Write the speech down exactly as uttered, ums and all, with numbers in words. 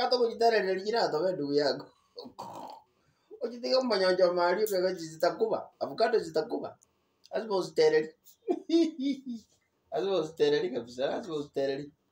Unataka kujiterere jina to wewe ndugu yangu. Ukitika manyonjo mali kwa zitakuba. Avocado zitakuba. Lazima usiterere. Lazima usiterere kabisa. Lazima usiterere.